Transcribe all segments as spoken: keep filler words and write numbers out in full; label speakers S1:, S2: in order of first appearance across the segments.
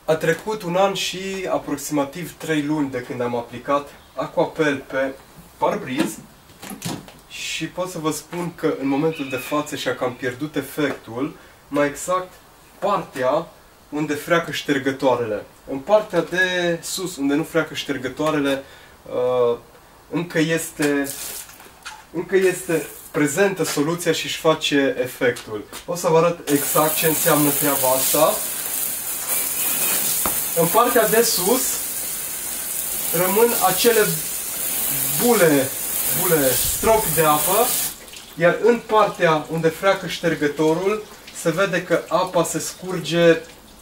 S1: A trecut un an și aproximativ trei luni de când am aplicat Aquapel pe parbriz și pot să vă spun că în momentul de față și-a cam pierdut efectul, mai exact partea unde freacă ștergătoarele. În partea de sus, unde nu freacă ștergătoarele, încă este, încă este prezentă soluția și își face efectul. O să vă arăt exact ce înseamnă treaba asta. În partea de sus rămân acele bule, bule, stropi de apă, iar în partea unde freacă ștergătorul se vede că apa se scurge,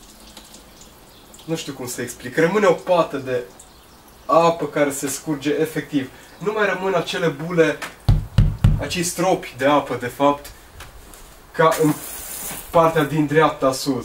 S1: nu știu cum să explic, rămâne o pată de apă care se scurge efectiv. Nu mai rămân acele bule, acei stropi de apă, de fapt, ca în partea din dreapta sus.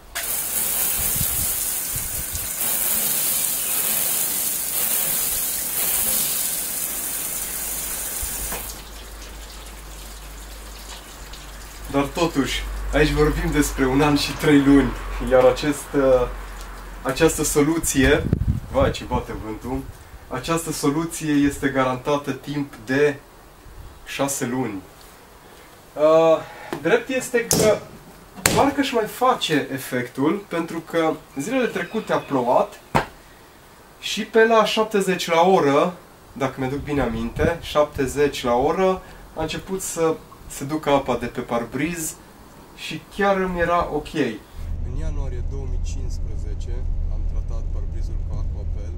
S1: Dar totuși, aici vorbim despre un an și trei luni, iar acest, această soluție, vai ce bate vântul, această soluție este garantată timp de șase luni. Uh, drept este că parcă își mai face efectul, pentru că zilele trecute a plouat și pe la șaptezeci la oră, dacă mi-aduc bine aminte, șaptezeci la oră, a început să se ducă apa de pe parbriz și chiar îmi era ok. În ianuarie două mii cincisprezece am tratat parbrizul cu Aquapel.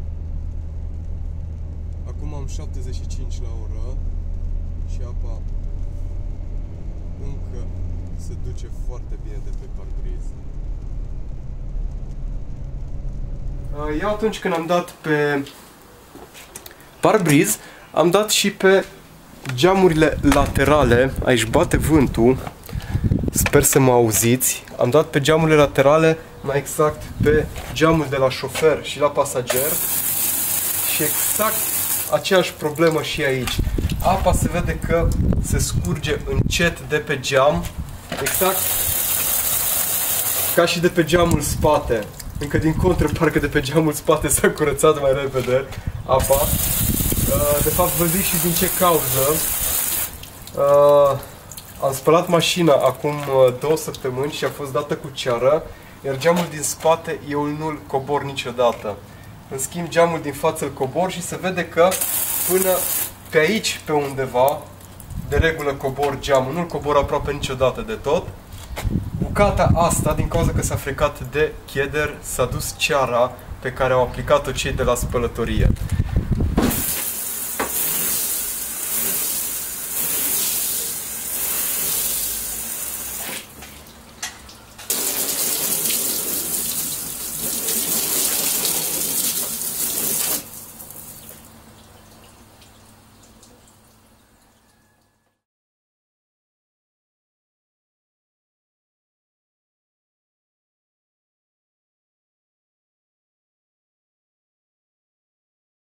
S1: Acum am șaptezeci și cinci la oră și apa încă se duce foarte bine de pe parbriz. Eu atunci când am dat pe parbriz, am dat și pe geamurile laterale. Aici bate vântul, sper să mă auziți. Am dat pe geamurile laterale, mai exact pe geamul de la șofer și la pasager, și exact aceeași problemă și aici. Apa se vede că se scurge încet de pe geam, exact ca și de pe geamul spate. Încă din contră, parcă de pe geamul spate s-a curățat mai repede apa. De fapt, vă zic și din ce cauză. Uh, am spălat mașina acum două săptămâni și a fost dată cu ceară, iar geamul din spate eu nu-l cobor niciodată. În schimb, geamul din față îl cobor și se vede că până pe aici, pe undeva, de regulă cobor geamul, nu-l cobor aproape niciodată de tot. Bucata asta, din cauza că s-a frecat de cheder, s-a dus ceara pe care au aplicat-o cei de la spălătorie.